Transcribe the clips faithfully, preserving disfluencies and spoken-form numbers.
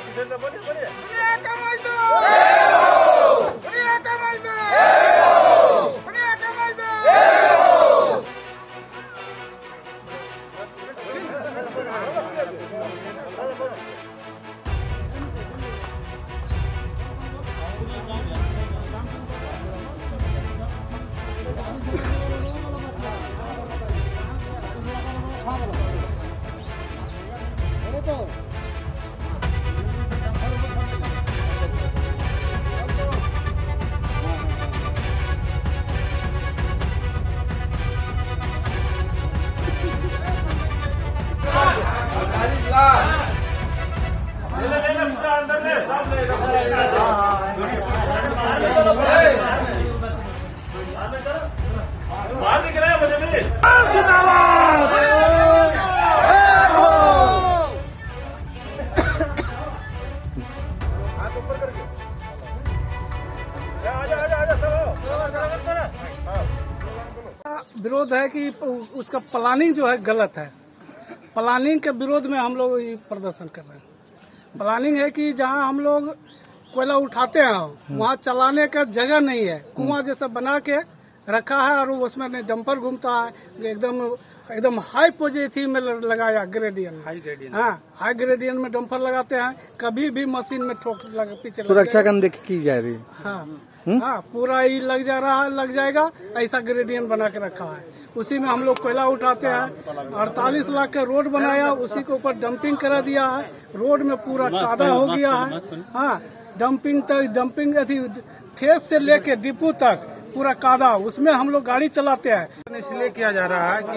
विरोध है कि उसका प्लानिंग जो है गलत है। प्लानिंग के विरोध में हम लोग ये प्रदर्शन कर रहे हैं। प्लानिंग है कि जहां हम लोग कोयला उठाते हैं वहां चलाने का जगह नहीं है, कुआं जैसा बना के रखा है और उसमें डंपर घूमता है, एकदम एकदम हाई पॉजिटिव में लगाया ग्रेडियंट, हाई ग्रेडियंट, हाँ हाई ग्रेडियंट में डंपर लगाते हैं, कभी भी मशीन में ठोक लग पीछे सुरक्षा का देख की जा रही है। हाँ हाँ पूरा ही लग जा रहा है, लग जाएगा, ऐसा ग्रेडियंट बना के रखा है। उसी में हम लोग कोयला उठाते हैं। अड़तालीस लाख का रोड बनाया, उसी के ऊपर डंपिंग करा दिया है, रोड में पूरा कादा हो गया है। हाँ डंपिंग तक डंपिंग अथी फेस से लेके डिपो तक पूरा कादा, उसमें हम लोग गाड़ी चलाते हैं। इसलिए किया जा रहा है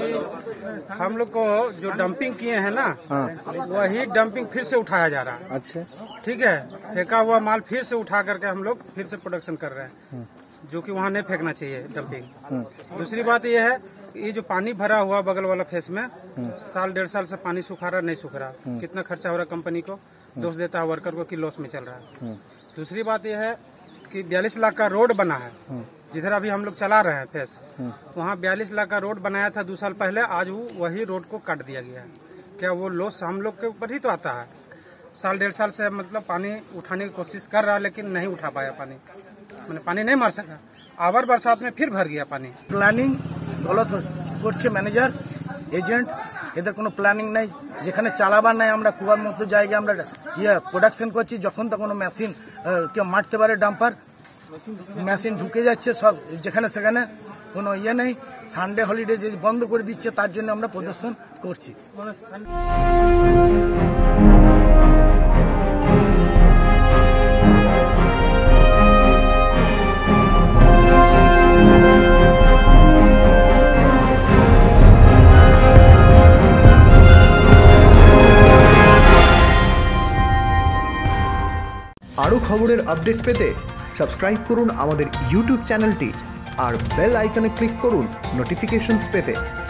कि हम लोग को जो डंपिंग किए हैं ना, हाँ। वही डंपिंग फिर से उठाया जा रहा है। अच्छा ठीक है, फेंका हुआ माल फिर से उठा करके हम लोग फिर से प्रोडक्शन कर रहे हैं, जो कि वहाँ नहीं फेंकना चाहिए डंपिंग। दूसरी बात यह है, ये जो पानी भरा हुआ बगल वाला फेस में, साल डेढ़ साल से पानी सूखा रहा नहीं सूख रहा, कितना खर्चा हो रहा कंपनी को, दोष देता है वर्कर को कि लॉस में चल रहा है। दूसरी बात यह है कि बयालीस लाख का रोड बना है, जिधर अभी हम लोग चला रहे हैं फेस, वहाँ बयालीस लाख का रोड बनाया था दो साल पहले, आज वो वही रोड को काट दिया गया है। क्या वो लॉस हम लोग के ऊपर ही तो आता है? साल डेढ़ साल से मतलब पानी उठाने की कोशिश कर रहा है, लेकिन नहीं उठा पाया पानी, मैंने पानी नहीं मार सका। आवर बरसात में फिर भर गया पानी। प्लानिंग गलत করছে ম্যানেজার এজেন্ট, এদের কোনো প্ল্যানিং নাই। যেখানে চালাবার নাই আমরা কুয়ার মতো জায়গায় আমরা ইয়ে প্রোডাকশন করছি, যখন তখন মেশিন কেউ মারতে পারে, ডাম্পার মেশিন ঢুকে যাচ্ছে সব যেখানে সেখানে, কোনো ইয়ে নেই। সানডে হলিডে যে বন্ধ করে দিচ্ছে, তার জন্য আমরা প্রদর্শন করছি। আরও খবরের আপডেট পেতে সাবস্ক্রাইব করুন আমাদের ইউটিউব চ্যানেলটি আর বেল আইকনে ক্লিক করুন নোটিফিকেশনস পেতে।